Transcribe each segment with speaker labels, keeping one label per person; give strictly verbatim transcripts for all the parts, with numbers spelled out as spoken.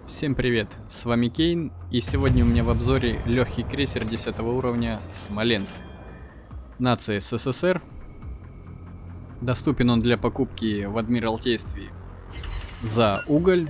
Speaker 1: Всем привет, с вами Кейн, и сегодня у меня в обзоре легкий крейсер десятого уровня Смоленск. Нация СССР. Доступен он для покупки в Адмиралтействе за уголь.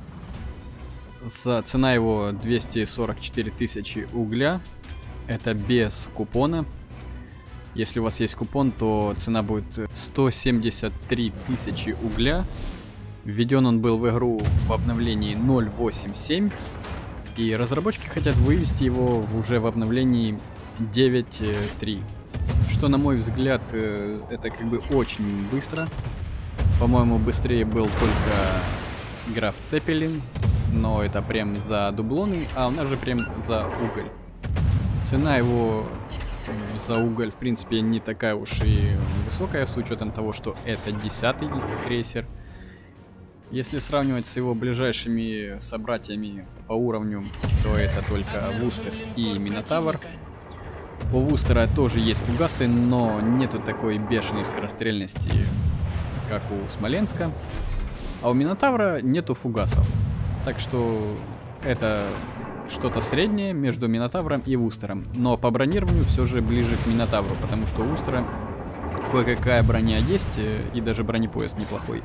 Speaker 1: За цена его двести сорок четыре тысячи угля. Это без купона. Если у вас есть купон, то цена будет сто семьдесят три тысячи угля. Введен он был в игру в обновлении ноль восемь семь, и разработчики хотят вывести его уже в обновлении девять три. Что, на мой взгляд, это как бы очень быстро. По-моему, быстрее был только игра в Цепелин, но это прям за дублоны, а у нас же прям за уголь. Цена его за уголь, в принципе, не такая уж и высокая, с учетом того, что это десятый крейсер. Если сравнивать с его ближайшими собратьями по уровню, то это только Вустер и Минотавр. У Вустера тоже есть фугасы, но нету такой бешеной скорострельности, как у Смоленска. А у Минотавра нету фугасов. Так что это что-то среднее между Минотавром и Вустером. Но по бронированию все же ближе к Минотавру, потому что у Вустера кое-какая броня есть, и даже бронепояс неплохой.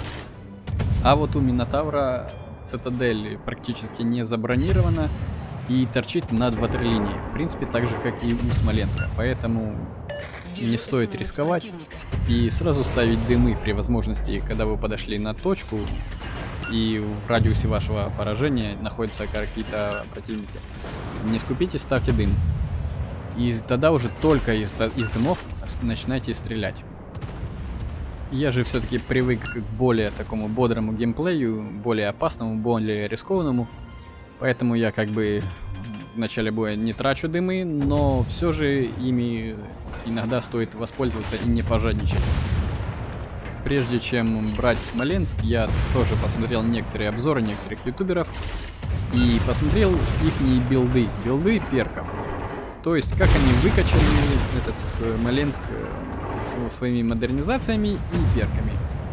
Speaker 1: А вот у Минотавра цитадель практически не забронирована и торчит над ватерлинией. В принципе, так же, как и у Смоленска. Поэтому не стоит рисковать и сразу ставить дымы при возможности, когда вы подошли на точку и в радиусе вашего поражения находятся какие-то противники. Не скупитесь, ставьте дым. И тогда уже только из, из дымов начинайте стрелять. Я же все-таки привык к более такому бодрому геймплею, более опасному, более рискованному. Поэтому я как бы в начале боя не трачу дымы, но все же ими иногда стоит воспользоваться и не пожадничать. Прежде чем брать Смоленск, я тоже посмотрел некоторые обзоры некоторых ютуберов и посмотрел ихние билды, билды перков. То есть как они выкачали этот Смоленск со своими модернизациями и перками.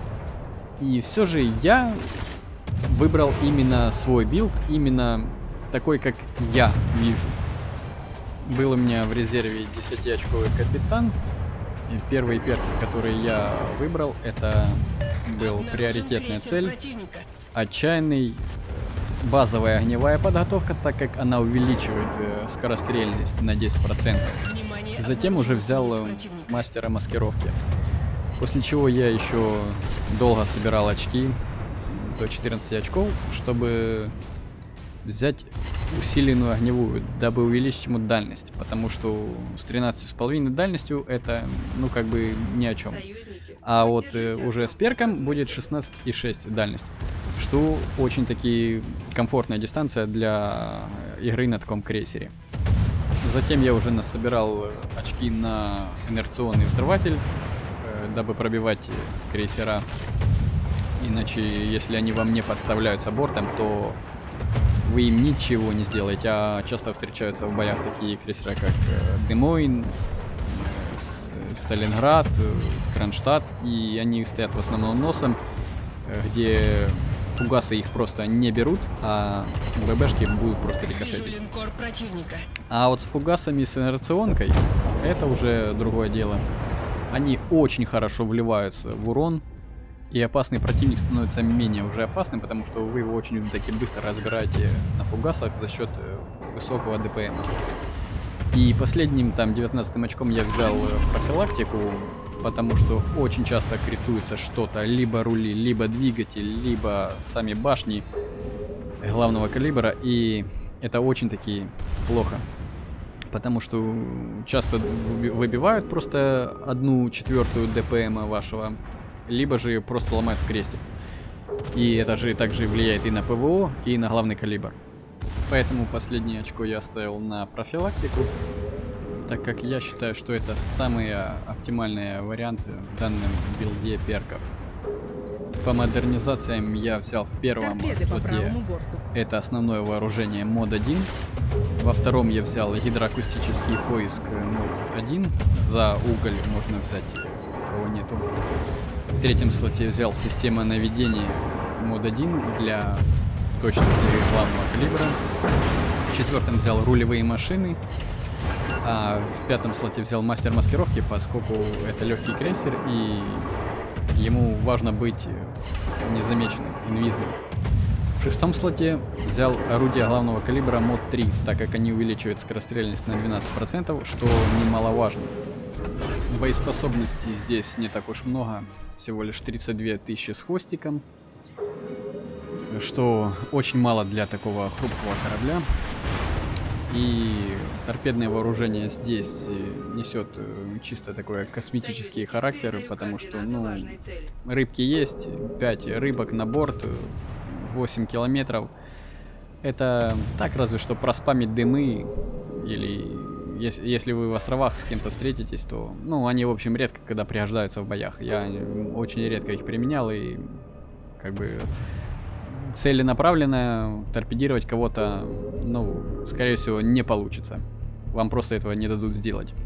Speaker 1: И все же я выбрал именно свой билд, именно такой, как я вижу. Был у меня в резерве десятиочковый капитан. И первый перк, который я выбрал, это был приоритетная цель. Отчаянный. Базовая огневая подготовка, так как она увеличивает э, скорострельность на десять процентов. Затем уже взял э, мастера маскировки. После чего я еще долго собирал очки, до четырнадцати очков, чтобы взять усиленную огневую, дабы увеличить ему дальность. Потому что с тринадцатью с половиной дальностью это, ну, как бы ни о чем. А вот э, уже с перком будет шестнадцать и шесть дальность. Что очень-таки комфортная дистанция для игры на таком крейсере. Затем я уже насобирал очки на инерционный взрыватель, э, дабы пробивать крейсера. Иначе, если они вам не подставляются бортом, то вы им ничего не сделаете. А часто встречаются в боях такие крейсера, как Демойн, Сталинград, Кронштадт, и они стоят в основном носом, где фугасы их просто не берут, а ВБшки будут просто рикошетить. А вот с фугасами с инерционкой это уже другое дело. Они очень хорошо вливаются в урон, и опасный противник становится менее уже опасным, потому что вы его очень таки быстро разбираете на фугасах за счет высокого ДПМ. И последним, там, девятнадцатым очком я взял профилактику, потому что очень часто критуется что-то, либо рули, либо двигатель, либо сами башни главного калибра, и это очень-таки плохо. Потому что часто выбивают просто одну четвертую ДПМа вашего, либо же просто ломают в крестик. И это же также влияет и на ПВО, и на главный калибр. Поэтому последнее очко я оставил на профилактику, так как я считаю, что это самый оптимальный вариант в данном билде перков. По модернизациям я взял в первом слоте это основное вооружение мод один. Во втором я взял гидроакустический поиск мод один. За уголь можно взять, кого нету. В третьем слоте взял система наведения мод один для точности главного калибра. В четвертом взял рулевые машины. А в пятом слоте взял мастер маскировки, поскольку это легкий крейсер, и ему важно быть незамеченным, инвизным. В шестом слоте взял орудие главного калибра мод три, так как они увеличивают скорострельность на двенадцать процентов, что немаловажно. Боеспособностей здесь не так уж много, всего лишь тридцать две тысячи с хвостиком, что очень мало для такого хрупкого корабля. И торпедное вооружение здесь несет чисто такой косметический характер, потому что, ну, рыбки есть, пять рыбок на борт, восемь километров. Это так, разве что проспамить дымы, или если, если вы в островах с кем-то встретитесь, то, ну, они, в общем, редко когда пригождаются в боях. Я очень редко их применял, и как бы целенаправленно торпедировать кого-то, ну, скорее всего, не получится. Вам просто этого не дадут сделать.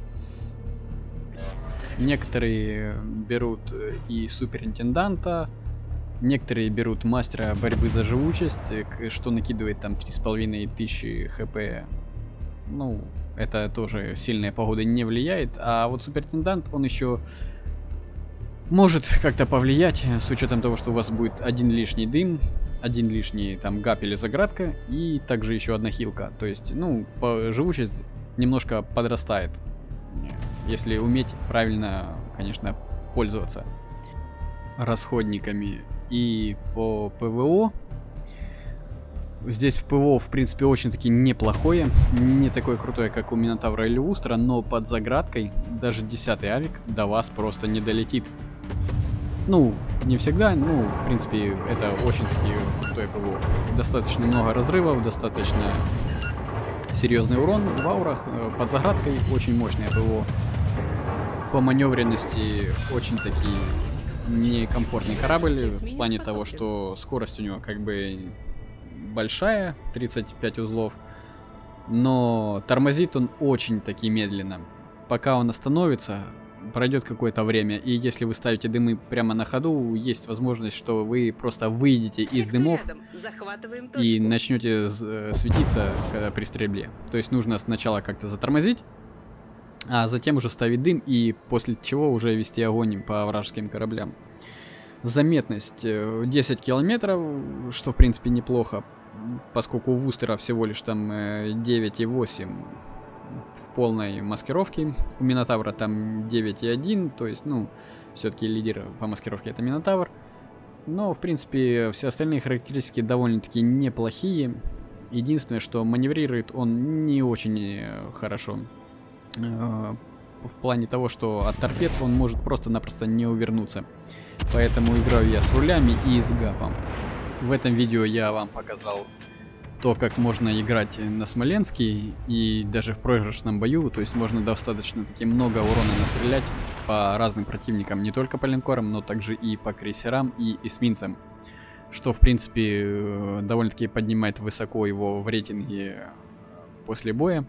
Speaker 1: Некоторые берут и суперинтенданта, некоторые берут мастера борьбы за живучесть, что накидывает там три с половиной тысячи хп. Ну, это тоже сильная погода не влияет. А вот суперинтендант, он еще может как-то повлиять, с учетом того, что у вас будет один лишний дым, один лишний там гап или заградка, и также еще одна хилка. То есть, ну, по живучесть немножко подрастает, если уметь правильно, конечно, пользоваться расходниками. И по ПВО, здесь в ПВО, в принципе, очень-таки неплохое, не такое крутое, как у Минотавра или Устра, но под заградкой даже десятый авик до вас просто не долетит. Ну, не всегда, ну, в принципе, это очень-таки крутое ПВО. Достаточно много разрывов, достаточно серьезный урон в аурах. Под заградкой очень мощное ПВО. По маневренности очень-таки некомфортный корабль, в плане того, что скорость у него как бы большая, тридцать пять узлов, но тормозит он очень-таки медленно. Пока он остановится, пройдет какое-то время, и если вы ставите дымы прямо на ходу, есть возможность, что вы просто выйдете из дымов и начнете светиться когда при стрельбе. То есть нужно сначала как-то затормозить, а затем уже ставить дым, и после чего уже вести огонь по вражеским кораблям. Заметность десять километров, что в принципе неплохо, поскольку у Вустера всего лишь там девять и восемь в полной маскировке. У Минотавра там девять и один, то есть, ну, все-таки лидер по маскировке это Минотавр. Но, в принципе, все остальные характеристики довольно-таки неплохие. Единственное, что маневрирует он не очень хорошо. В плане того, что от торпед он может просто-напросто не увернуться. Поэтому играю я с рулями и с гапом. В этом видео я вам показал то, как можно играть на Смоленске и даже в проигрышном бою. То есть можно достаточно таки много урона настрелять по разным противникам, не только по линкорам, но также и по крейсерам и эсминцам. Что, в принципе, довольно-таки поднимает высоко его в рейтинге после боя.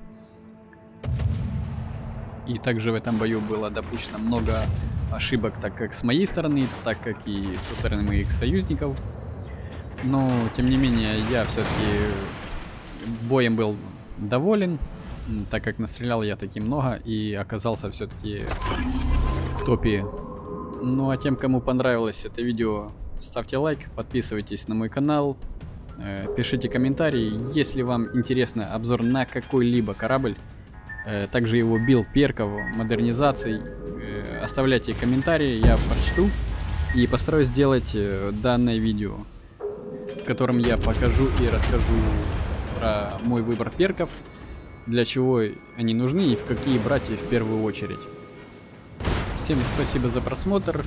Speaker 1: И также в этом бою было допущено много ошибок, так как с моей стороны, так как и со стороны моих союзников. Но, тем не менее, я все-таки боем был доволен, так как настрелял я таки много и оказался все-таки в топе. Ну а тем, кому понравилось это видео, ставьте лайк, подписывайтесь на мой канал, пишите комментарии, если вам интересно обзор на какой-либо корабль, также его билд, перков, модернизаций, оставляйте комментарии, я прочту и постараюсь сделать данное видео, в котором я покажу и расскажу про мой выбор перков, для чего они нужны и в какие брать в первую очередь. Всем спасибо за просмотр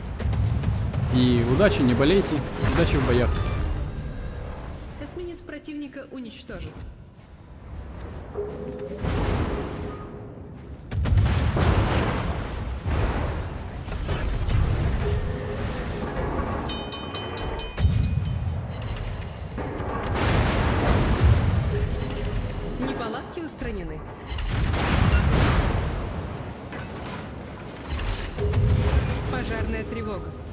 Speaker 1: и удачи, не болейте, удачи в боях.
Speaker 2: Эсминец противника уничтожен. Неполадки устранены. Пожарная тревога.